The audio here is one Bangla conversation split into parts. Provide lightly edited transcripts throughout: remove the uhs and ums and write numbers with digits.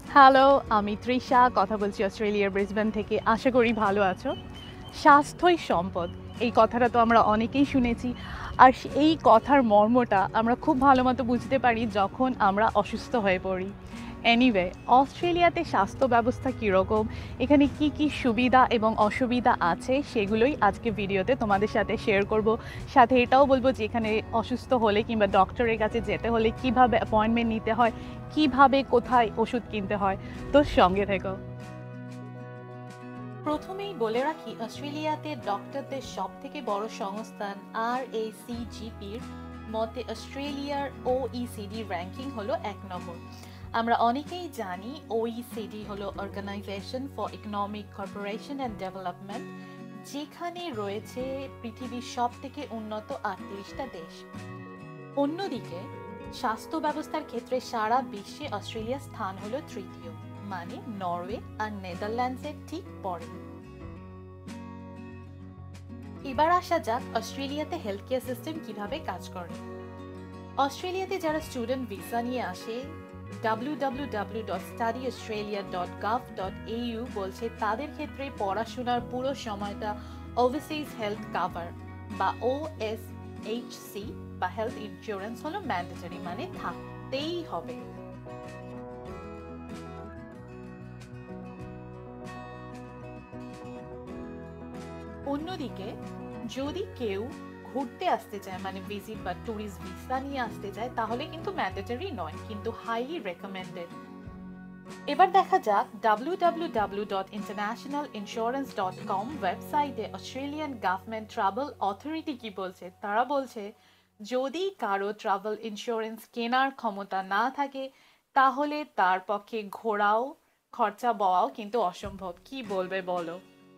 হ্যালো, আমি তৃষা কথা বলছি অস্ট্রেলিয়ার ব্রিসবেন থেকে। আশা করি ভালো আছো। স্বাস্থ্যই সম্পদ, এই কথাটা তো আমরা অনেকেই শুনেছি। আর এই কথার মর্মটা আমরা খুব ভালো মতো বুঝতে পারি যখন আমরা অসুস্থ হয়ে পড়ি। এনিওয়ে, অস্ট্রেলিয়াতে স্বাস্থ্য ব্যবস্থা কীরকম, এখানে কি কি সুবিধা এবং অসুবিধা আছে সেগুলোই আজকে ভিডিওতে তোমাদের সাথে শেয়ার করব। সাথে এটাও বলবো যে এখানে অসুস্থ হলে কিংবা ডক্টরের কাছে যেতে হলে কিভাবে অ্যাপয়েন্টমেন্ট নিতে হয়, কিভাবে কোথায় ওষুধ কিনতে হয়। তো সঙ্গে থেকো। প্রথমেই বলে রাখি, অস্ট্রেলিয়াতে ডক্টরদের সব থেকে বড় সংস্থান RACGPর মতে অস্ট্রেলিয়ার OECD র্যাঙ্কিং হলো 1 নম্বর। আমরা অনেকেই জানি OECD হলো organisation for economic corporation and development, যেখানে রয়েছে পৃথিবীর সব থেকে উন্নত 38টা দেশ। অন্যদিকে স্বাস্থ্য ব্যবস্থার ক্ষেত্রে সারা বিশ্বে অস্ট্রেলিয়ার স্থান হলো তৃতীয়, মানে নরওয়ে আর নেদারল্যান্ডসের ঠিক পরে। এবার আসা যাক অস্ট্রেলিয়াতে হেলথ কেয়ার সিস্টেম কিভাবে কাজ করে। অস্ট্রেলিয়াতে যারা স্টুডেন্ট ভিসা নিয়ে আসে, www.studyaustralia.gov.au বলছে তাদের ক্ষেত্রে পড়াশোনার পুরো সময়টা ওভারসিজ হেলথ কাভার বা OSHC বা হেলথ ইন্স্যুরেন্স হলো ম্যান্ডেটরি, মানে থাকতেই হবে। অন্যদিকে যদি কেউ ঘুরতে আসতে চায়, মানে ভিজিট বা ট্যুরিস্ট ভিসা নিয়ে আসতে চায়, তাহলে কিন্তু ম্যান্ডেটরি নয়, কিন্তু হাইলি রেকমেন্ডেড। এবার দেখা যাক www.internationalinsurance.com ওয়েবসাইটে অস্ট্রেলিয়ান গভর্নমেন্ট ট্রাভেল অথরিটি কি বলছে। তারা বলছে যদি কারো ট্রাভেল ইন্স্যুরেন্স কেনার ক্ষমতা না থাকে, তাহলে তার পক্ষে ঘোরাও খরচা বওয়াও কিন্তু অসম্ভব। কি বলবে বলো।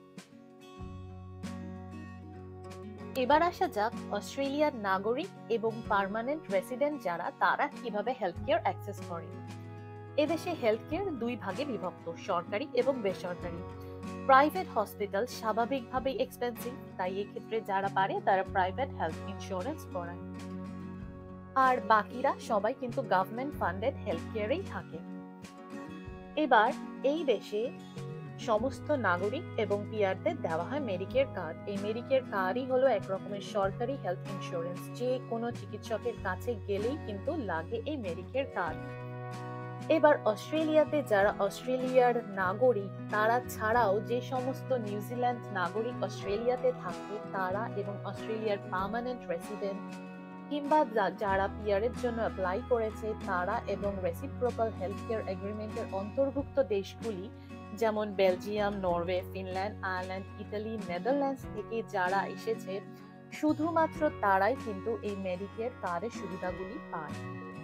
এবার আসা যাক অস্ট্রেলিয়ার নাগরিক এবং পার্মানেন্ট রেসিডেন্ট যারা, তারা কিভাবে হেলথ কেয়ার অ্যাক্সেস করে। এদেশে হেলথ কেয়ার দুই ভাগে বিভক্ত, সরকারি এবং বেসরকারি। প্রাইভেট হসপিটাল স্বাভাবিকভাবেই এক্সপেন্সিভ, তাই এক্ষেত্রে যারা পারে তারা প্রাইভেট হেলথ ইন্স্যুরেন্স করায়। আর বাকিরা সবাই কিন্তু গভর্নমেন্ট ফান্ডেড হেলথ কেয়ারেই থাকে। এবার এই দেশে সমস্ত নাগরিক এবং পিআরদের দেওয়া হয় মেডিকেয়ার কার্ড। এই মেডিকেয়ার কার্ডই হলো এক রকমের সরকারি হেলথ ইন্স্যুরেন্স। যে কোনো চিকিৎসকের কাছে গেলেই কিন্তু লাগে এই মেডিকেয়ার কার্ড। এবার অস্ট্রেলিয়াতে যারা অস্ট্রেলিয়ার নাগরিক, তারা ছাড়াও যে সমস্ত নিউজিল্যান্ড নাগরিক অস্ট্রেলিয়াতে থাকে তারা, এবং অস্ট্রেলিয়ার পার্মানেন্ট রেসিডেন্ট কিংবা যারা পিআর এর জন্য অ্যাপ্লাই করেছে তারা, এবং রেসিপ্রোকাল হেলথ কেয়ার এগ্রিমেন্টের অন্তর্ভুক্ত দেশগুলি যেমন Belgium, Norway, Finland, Ireland, Italy, Netherlands থেকে যারা এসেছে, শুধুমাত্র তারাই কিন্তু এই মেডিকেয়ার কার্ডের সুবিধাগুলি পায়।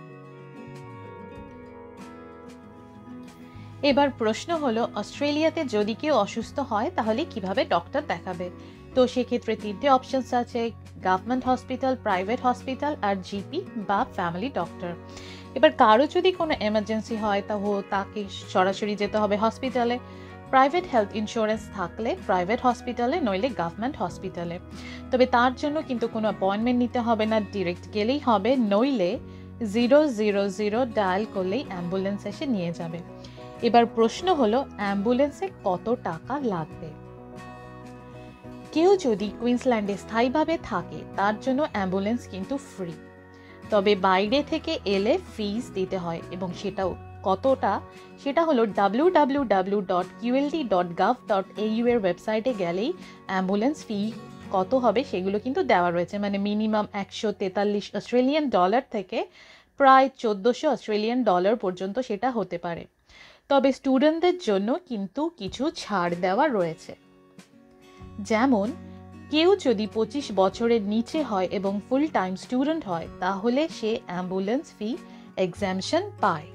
এবার প্রশ্ন হলো, অস্ট্রেলিয়াতে যদি কেউ অসুস্থ হয় তাহলে কিভাবে ডক্টর দেখাবে। তো সেক্ষেত্রে তিনটে অপশনস আছে, গভর্নমেন্ট হসপিটাল, প্রাইভেট হসপিটাল আর জিপি বা ফ্যামিলি ডক্টর। এবার কারো যদি কোনো এমার্জেন্সি হয় তাকে সরাসরি যেতে হবে হসপিটালে। প্রাইভেট হেলথ ইন্স্যুরেন্স থাকলে প্রাইভেট হসপিটালে, নইলে গভর্নমেন্ট হসপিটালে। তবে তার জন্য কিন্তু কোনো অ্যাপয়েন্টমেন্ট নিতে হবে না, ডিরেক্ট গেলেই হবে, নইলে 000 ডায়াল করলেই অ্যাম্বুলেন্স এসে নিয়ে যাবে। এবার প্রশ্ন হলো, অ্যাম্বুলেন্সে কত টাকা লাগবে। কেউ যদি কুইন্সল্যান্ডে স্থায়ীভাবে থাকে তার জন্য অ্যাম্বুলেন্স কিন্তু ফ্রি, তবে বাইরে থেকে এলে ফিস দিতে হয়, এবং সেটাও কতটা, সেটা হলো www.qld.gov.au এর ওয়েবসাইটে গেলেই অ্যাম্বুলেন্স ফি কত হবে সেগুলো কিন্তু দেওয়া রয়েছে। মানে মিনিমাম 143 অস্ট্রেলিয়ান ডলার থেকে প্রায় 1400 অস্ট্রেলিয়ান ডলার পর্যন্ত সেটা হতে পারে। তবে স্টুডেন্টদের জন্য কিন্তু কিছু ছাড় দেওয়া রয়েছে। যেমন কেউ যদি 25 বছরের নিচে হয় এবং ফুল টাইম স্টুডেন্ট হয়, তাহলে সে অ্যাম্বুলেন্স ফি এক্সামশন পায়।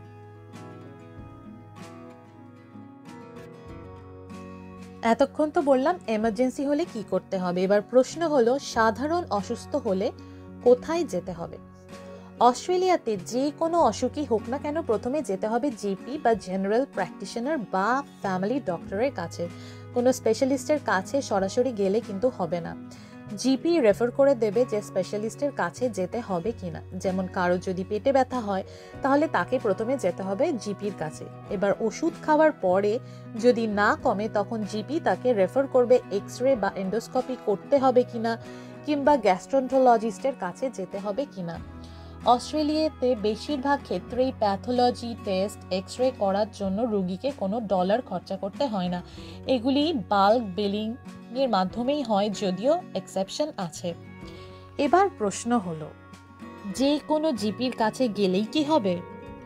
এতক্ষণ তো বললাম এমার্জেন্সি হলে কি করতে হবে। এবার প্রশ্ন হলো, সাধারণ অসুস্থ হলে কোথায় যেতে হবে। অস্ট্রেলিয়াতে যে কোনো অসুখই হোক না কেন, প্রথমে যেতে হবে জিপি বা জেনারেল প্র্যাকটিশনার বা ফ্যামিলি ডক্টরের কাছে। কোনো স্পেশালিস্টের কাছে সরাসরি গেলে কিন্তু হবে না। জিপি রেফার করে দেবে যে স্পেশালিস্টের কাছে যেতে হবে কিনা। যেমন কারো যদি পেটে ব্যথা হয় তাহলে তাকে প্রথমে যেতে হবে জিপির কাছে। এবার ওষুধ খাওয়ার পরে যদি না কমে তখন জিপি তাকে রেফার করবে এক্স রে বা এন্ডোস্কোপি করতে হবে কিনা, কিংবা গ্যাস্ট্রোন্টোলজিস্টের কাছে যেতে হবে কিনা। অস্ট্রেলিয়াতে বেশিরভাগ ক্ষেত্রেই প্যাথোলজি টেস্ট এক্স রে করার জন্য রোগীকে কোনো ডলার খরচা করতে হয় না। এগুলি বাল্ক বিলিং এর মাধ্যমেই হয়, যদিও এক্সেপশন আছে। এবার প্রশ্ন হলো, যে কোনো জিপির কাছে গেলেই কি হবে?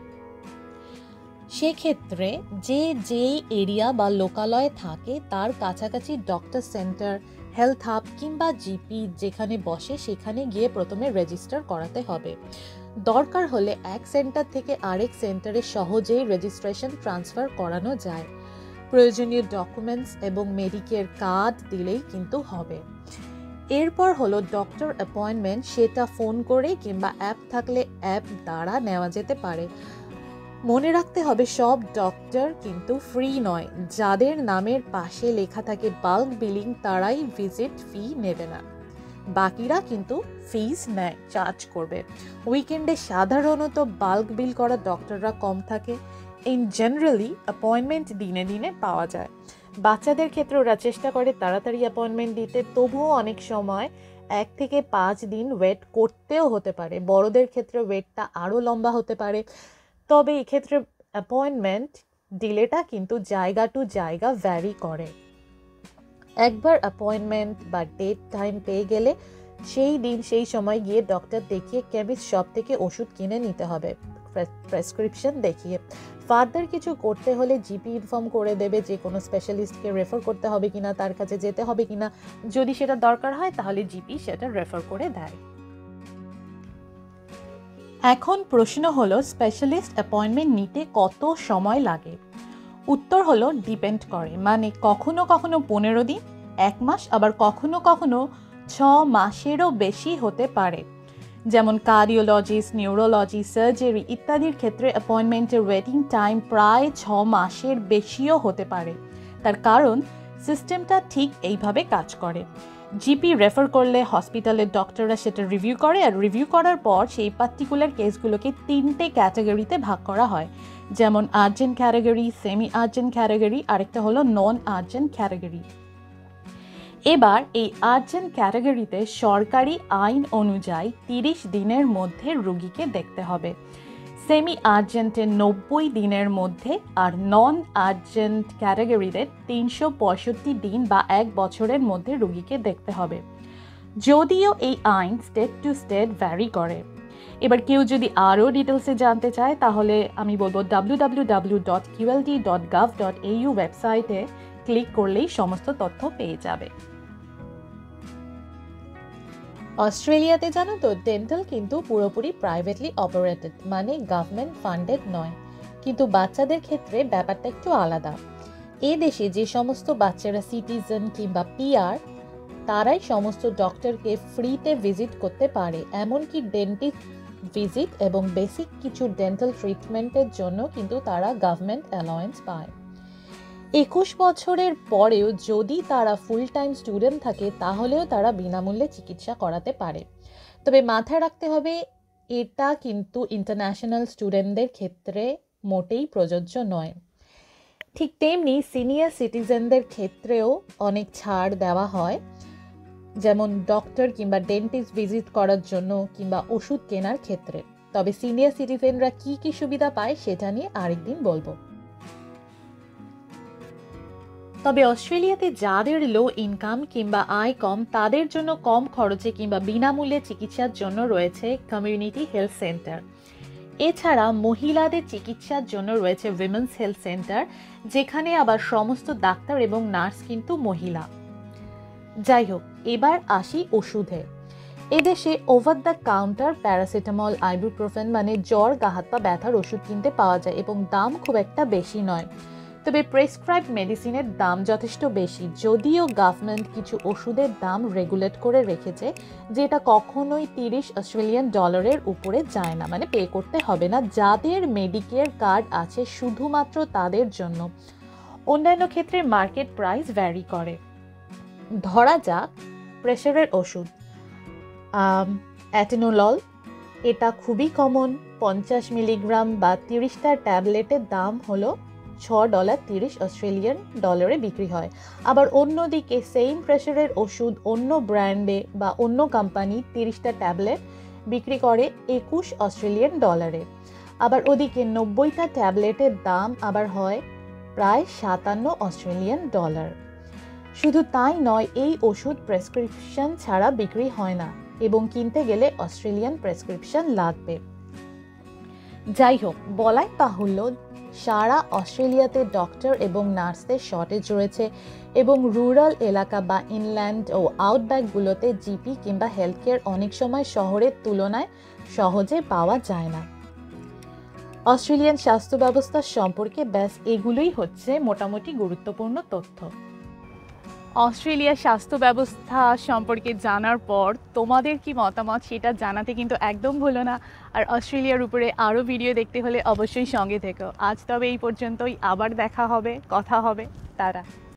সেক্ষেত্রে যেই এরিয়া বা লোকালয়ে থাকে তার কাছাকাছি ডক্টর সেন্টার, হেলথ হাব কিংবা জিপি যেখানে বসে সেখানে গিয়ে প্রথমে রেজিস্টার করাতে হবে। দরকার হলে এক সেন্টার থেকে আরেক সেন্টারে সহজেই রেজিস্ট্রেশন ট্রান্সফার করানো যায়। প্রয়োজনীয় ডকুমেন্টস এবং মেডিকেয়ার কার্ড দিলেই কিন্তু হবে। এরপর হলো ডক্টর অ্যাপয়েন্টমেন্ট, সেটা ফোন করে কিংবা অ্যাপ থাকলে অ্যাপ দ্বারা নেওয়া যেতে পারে। মনে রাখতে হবে সব ডক্টর কিন্তু ফ্রি নয়। যাদের নামের পাশে লেখা থাকে বাল্ক বিলিং তারাই ভিজিট ফি নেবে না, বাকিরা কিন্তু ফিস নেয়, চার্জ করবে। উইকেন্ডে সাধারণত বাল্ক বিল করা ডক্টররা কম থাকে। ইন জেনারেলি অ্যাপয়েন্টমেন্ট দিনে দিনে পাওয়া যায়। বাচ্চাদের ক্ষেত্রে ওরা চেষ্টা করে তাড়াতাড়ি অ্যাপয়েন্টমেন্ট দিতে, তবুও অনেক সময় 1 থেকে 5 দিন ওয়েট করতেও হতে পারে। বড়দের ক্ষেত্রে ওয়েটটা আরও লম্বা হতে পারে। তবে এক্ষেত্রে অ্যাপয়েন্টমেন্ট ডিলেটা কিন্তু জায়গা টু জায়গা ভ্যারি করে। একবার অ্যাপয়েন্টমেন্ট বা ডেট টাইম পেয়ে গেলে সেই দিন সেই সময় গিয়ে ডক্টর দেখিয়ে কেমিস্ট শপ থেকে ওষুধ কিনে নিতে হবে, প্রেসক্রিপশন দেখিয়ে। ফার্দার কিছু করতে হলে জিপি ইনফর্ম করে দেবে যে কোনো স্পেশালিস্টকে রেফার করতে হবে কিনা, তার কাছে যেতে হবে কিনা। যদি সেটা দরকার হয় তাহলে জিপি সেটা রেফার করে দেয়। এখন প্রশ্ন হলো, স্পেশালিস্ট অ্যাপয়েন্টমেন্ট নিতে কত সময় লাগে? উত্তর হলো ডিপেন্ড করে, মানে কখনো কখনো 15 দিন, 1 মাস, আবার কখনো কখনো 6 মাসেরও বেশি হতে পারে। যেমন কার্ডিওলজিস্ট, নিউরোলজি, সার্জারি ইত্যাদির ক্ষেত্রে অ্যাপয়েন্টমেন্টের ওয়েটিং টাইম প্রায় 6 মাসের বেশিও হতে পারে। তার কারণ সিস্টেমটা ঠিক এইভাবে কাজ করে। জিপি রেফার করলে হসপিটালের ডক্টররা সেটা রিভিউ করে, আর রিভিউ করার পর সেই পার্টিকুলার কেসগুলোকে 3টে ক্যাটাগরিতে ভাগ করা হয়। যেমন urgent category, semi urgent category, আরেকটা হলো নন আর্জেন্ট ক্যাটাগরি। এবার এই আর্জেন্ট ক্যাটাগরিতে সরকারি আইন অনুযায়ী 30 দিনের মধ্যে রোগীকে দেখতে হবে। সেমি আর্জেন্টে 90 দিনের মধ্যে, আর নন আর্জেন্ট ক্যাটাগরিতে 365 দিন বা 1 বছরের মধ্যে রোগীকে দেখতে হবে। যদিও এই আইন স্টেট টু স্টেট ভ্যারি করে। এবার কেউ যদি আরও ডিটেলসে জানতে চায় তাহলে আমি বলবো www.qld.gov.au ওয়েবসাইটে ক্লিক করলেই সমস্ত তথ্য পেয়ে যাবে। অস্ট্রেলিয়াতে জানো তো, ডেন্টাল কিন্তু পুরোপুরি প্রাইভেটলি অপারেটেড, মানে গভর্নমেন্ট ফান্ডেড নয়। কিন্তু বাচ্চাদের ক্ষেত্রে ব্যাপারটা একটু আলাদা। এ দেশে যে সমস্ত বাচ্চারা সিটিজেন কিংবা পিআর, তারাই সমস্ত ডক্টরকে ফ্রিতে ভিজিট করতে পারে। এমনকি ডেন্টিস্ট ভিজিট এবং বেসিক কিছু ডেন্টাল ট্রিটমেন্টের জন্য কিন্তু তারা গভর্নমেন্ট অ্যালাওয়েন্স পায়। 21 বছরের পরেও যদি তারা ফুল টাইম স্টুডেন্ট থাকে তাহলেও তারা বিনামূল্যে চিকিৎসা করাতে পারে। তবে মাথায় রাখতে হবে, এটা কিন্তু ইন্টারন্যাশনাল স্টুডেন্টদের ক্ষেত্রে মোটেই প্রযোজ্য নয়। ঠিক তেমনি সিনিয়র সিটিজেনদের ক্ষেত্রেও অনেক ছাড় দেওয়া হয়, যেমন ডক্টর কিংবা ডেন্টিস্ট ভিজিট করার জন্য কিংবা ওষুধ কেনার ক্ষেত্রে। তবে সিনিয়র সিটিজেনরা কি কি সুবিধা পায় সেটা নিয়ে আরেকদিন বলবো। তবে অস্ট্রেলিয়াতে যাদের লো ইনকাম কিংবা আয় কম, তাদের জন্য কম খরচে কিংবা বিনামূল্যে চিকিৎসার জন্য রয়েছে কমিউনিটি হেলথ সেন্টার। এছাড়া মহিলাদের চিকিৎসার জন্য রয়েছে উইমেন্স হেলথ সেন্টার, যেখানে আবার সমস্ত ডাক্তার এবং নার্স কিন্তু মহিলা। যাই হোক, এবার আসি ওষুধে। এদেশে over the counter paracetamol, ibuprofen মানে জ্বর, গা হাত পা ব্যথার ওষুধ কিনতে পাওয়া যায় এবং দাম খুব একটা বেশি নয়। তবে প্রেসক্রাইব মেডিসিনের দাম যথেষ্ট বেশি, যদিও গভর্নমেন্ট কিছু ওষুধের দাম রেগুলেট করে রেখেছে, যেটা কখনোই 30 অস্ট্রেলিয়ান ডলারের উপরে যায় না, মানে পে করতে হবে না। যাদের মেডিকেয়ার কার্ড আছে শুধুমাত্র তাদের জন্য। অন্যান্য ক্ষেত্রে মার্কেট প্রাইস ভ্যারি করে। ধরা যাক প্রেশারের ওষুধ অ্যাটেনোলল, এটা খুবই কমন। 50 মিলিগ্রাম বা 30টা ট্যাবলেটের দাম হলো $6.30 অস্ট্রেলিয়ান ডলারে বিক্রি হয়। আবার অন্যদিকে সেম প্রেশারের ওষুধ অন্য ব্র্যান্ডে বা অন্য কোম্পানি 30টা ট্যাবলেট বিক্রি করে $21 অস্ট্রেলিয়ান ডলারে। আবার ওদিকে 90টা ট্যাবলেটের দাম আবার হয় প্রায় $57 অস্ট্রেলিয়ান ডলার। শুধু তাই নয়, এই ওষুধ প্রেসক্রিপশন ছাড়া বিক্রি হয় না এবং কিনতে গেলে অস্ট্রেলিয়ান প্রেসক্রিপশন লাগবে। যাই হোক, বলাই বাহুল্য সারা অস্ট্রেলিয়াতে ডক্টর এবং নার্সদের শর্টেজ রয়েছে এবং রুরাল এলাকা বা ইনল্যান্ড ও আউটব্যাকগুলোতে জিপি কিংবা হেলথ কেয়ার অনেক সময় শহরের তুলনায় সহজে পাওয়া যায় না। অস্ট্রেলিয়ান স্বাস্থ্য ব্যবস্থা সম্পর্কে ব্যাস এগুলোই হচ্ছে মোটামুটি গুরুত্বপূর্ণ তথ্য। অস্ট্রেলিয়ার স্বাস্থ্য ব্যবস্থা সম্পর্কে জানার পর তোমাদের কি মতামত সেটা জানাতে কিন্তু একদম ভুলো না। আর অস্ট্রেলিয়ার উপরে আরও ভিডিও দেখতে হলে অবশ্যই সঙ্গে থেকো। আজ তবে এই পর্যন্তই, আবার দেখা হবে, কথা হবে, তারা।